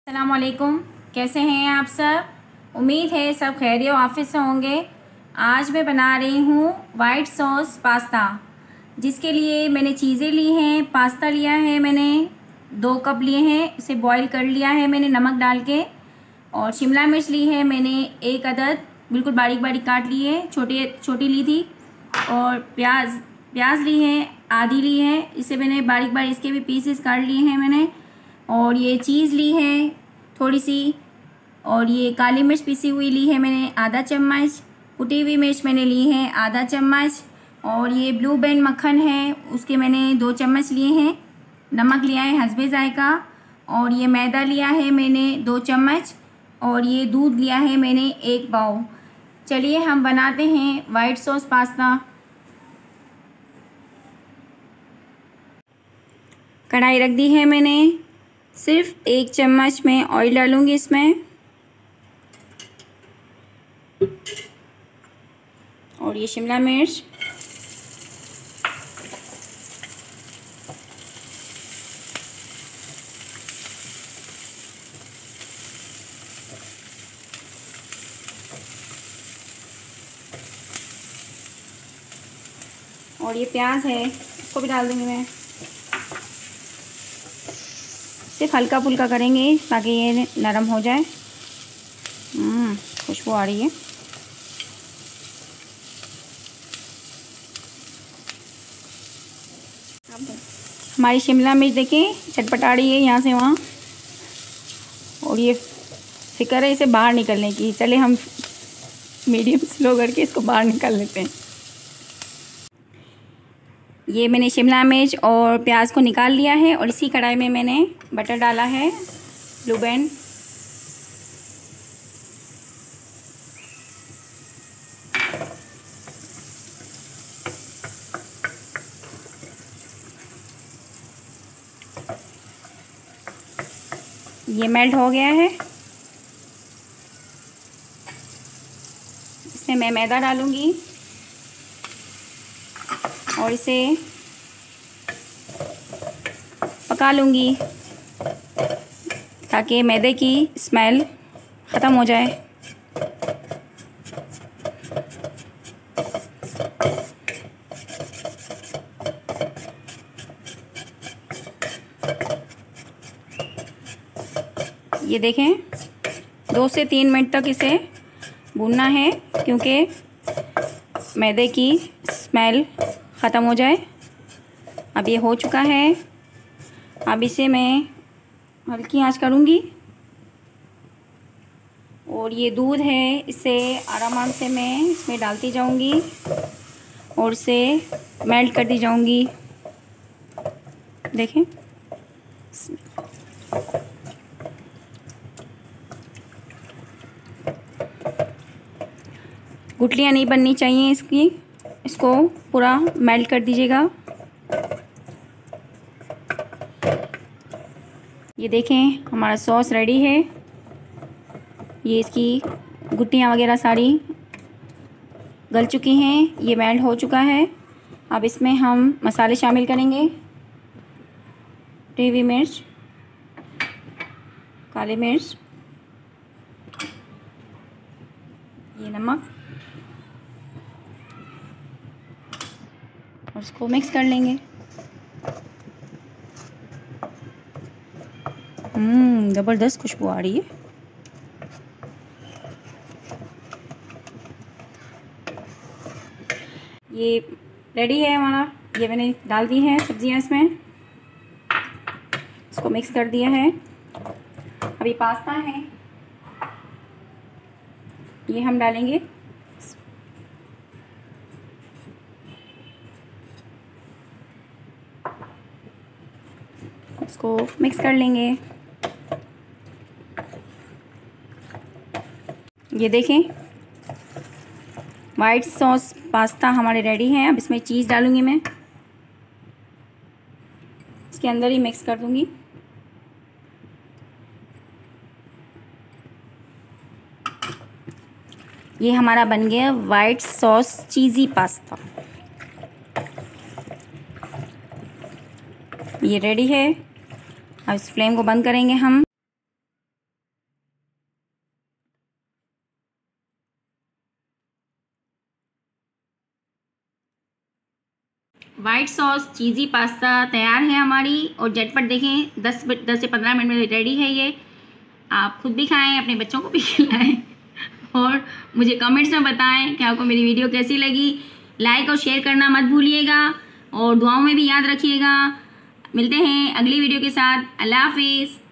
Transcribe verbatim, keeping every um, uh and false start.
अस्सलामुअलैकुम, कैसे हैं आप सब। उम्मीद है सब खैरियत ऑफिस से होंगे। आज मैं बना रही हूँ वाइट सॉस पास्ता, जिसके लिए मैंने चीज़ें ली हैं। पास्ता लिया है मैंने, दो कप लिए हैं, इसे बॉईल कर लिया है मैंने नमक डाल के। और शिमला मिर्च ली है मैंने एक अदद, बिल्कुल बारीक बारीक काट ली है, छोटी छोटी ली थी। और प्याज प्याज ली है, आधी ली है, इसे मैंने बारीक बारीक इसके भी पीसेस काट लिए हैं मैंने। और ये चीज़ ली है थोड़ी सी, और ये काली मिर्च पिसी हुई ली है मैंने आधा चम्मच, कुटी हुई मिर्च मैंने ली है आधा चम्मच। और ये ब्लू बैंड मक्खन है, उसके मैंने दो चम्मच लिए हैं। नमक लिया है हस्बे जायका। और ये मैदा लिया है मैंने दो चम्मच। और ये दूध लिया है मैंने एक पाव। चलिए हम बनाते हैं वाइट सॉस पास्ता। कढ़ाई रख दी है मैंने, सिर्फ एक चम्मच में ऑयल डालूंगी इसमें। और ये शिमला मिर्च, और ये प्याज है, इसको भी डाल दूंगी मैं। सिर्फ हल्का फुल्का करेंगे ताकि ये नरम हो जाए। हम्म खुशबू आ रही है। हमारी शिमला मिर्च देखें चटपटा रही है यहाँ से वहाँ, और ये फिक्र है इसे बाहर निकलने की। चले हम मीडियम स्लो करके इसको बाहर निकाल लेते हैं। ये मैंने शिमला मिर्च और प्याज को निकाल लिया है, और इसी कढ़ाई में मैंने बटर डाला है ब्लू बैंड। ये मेल्ट हो गया है, इसमें मैं मैदा डालूंगी और इसे पका लूँगी ताकि मैदे की स्मेल ख़त्म हो जाए। ये देखें, दो से तीन मिनट तक इसे भूनना है क्योंकि मैदे की स्मेल ख़त्म हो जाए। अब ये हो चुका है। अब इसे मैं हल्की आंच करूँगी, और ये दूध है इसे आराम से मैं इसमें डालती जाऊँगी और इसे मेल्ट करती जाऊँगी। देखें, गुठलियाँ नहीं बननी चाहिए इसकी, इसको पूरा मेल्ट कर दीजिएगा। ये देखें हमारा सॉस रेडी है। ये इसकी गुठलियाँ वगैरह सारी गल चुकी हैं, ये मेल्ट हो चुका है। अब इसमें हम मसाले शामिल करेंगे। टेवी मिर्च, काली मिर्च, ये नमक, और इसको मिक्स कर लेंगे। हम्म ज़बरदस्त खुशबू आ रही है। ये रेडी है हमारा। ये मैंने डाल दी है सब्जियां इसमें, इसको मिक्स कर दिया है। अभी पास्ता है, ये हम डालेंगे। इसको मिक्स कर लेंगे। ये देखें वाइट सॉस पास्ता हमारे रेडी हैं। अब इसमें चीज़ डालूंगी मैं, इसके अंदर ही मिक्स कर दूंगी। ये हमारा बन गया वाइट सॉस चीज़ी पास्ता। ये रेडी है। अब इस फ्लेम को बंद करेंगे हम। वाइट सॉस चीज़ी पास्ता तैयार है हमारी, और झटपट देखें दस दस से पंद्रह मिनट में रेडी है ये। आप खुद भी खाएं, अपने बच्चों को भी खिलाएं, और मुझे कमेंट्स में बताएं कि आपको मेरी वीडियो कैसी लगी। लाइक और शेयर करना मत भूलिएगा, और दुआओं में भी याद रखिएगा। मिलते हैं अगली वीडियो के साथ। अल्लाह हाफिज़।